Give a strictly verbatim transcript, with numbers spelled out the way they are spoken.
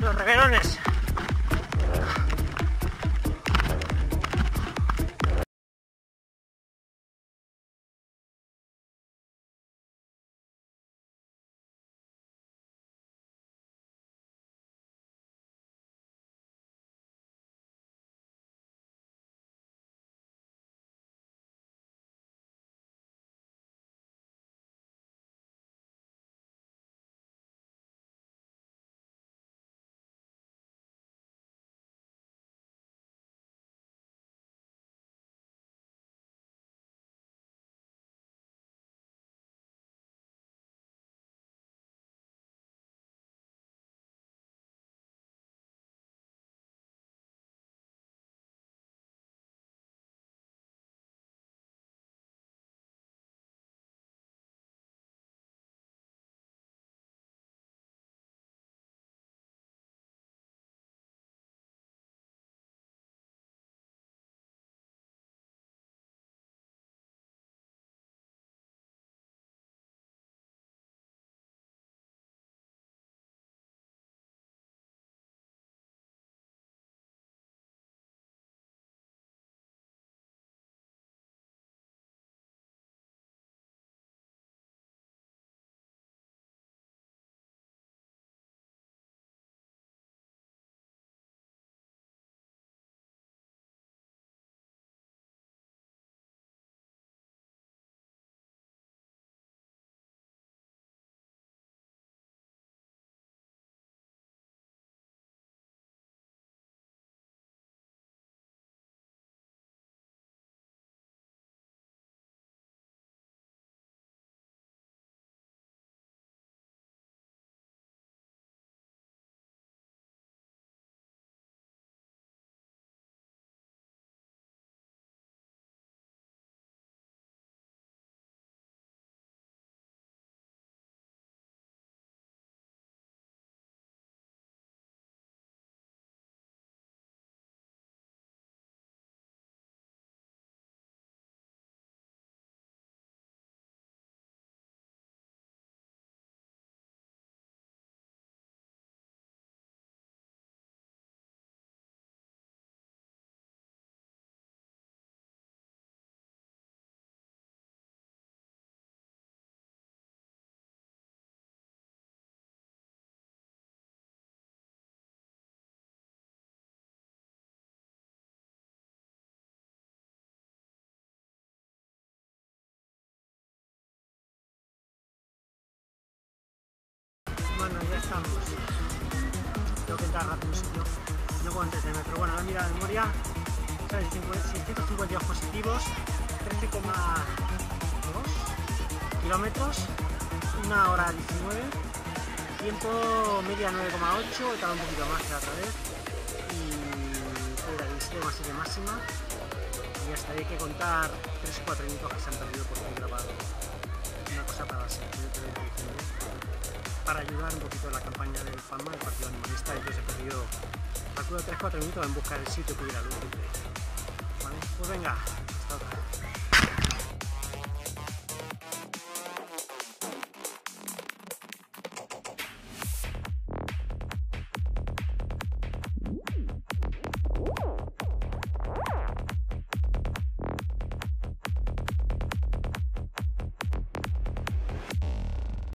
Los reverones. Bueno, ya estamos. Tengo que entrar rápido, sitio. No puedo entretenerme, pero bueno, la mira de memoria. seiscientos cincuenta y dos positivos, trece coma dos kilómetros, una hora diecinueve, tiempo media nueve coma ocho, he tardado un poquito más que la otra vez. Y voy a la dieciséis más siete máxima. Y hasta ahí hay que contar tres o cuatro minutos que se han perdido porque he grabado una cosa para la sección para ayudar un poquito en la campaña del FAMA, del Partido Animalista. Entonces he perdido, calculo, tres o cuatro minutos en buscar el sitio que hubiera luz. ¿Vale? Pues venga.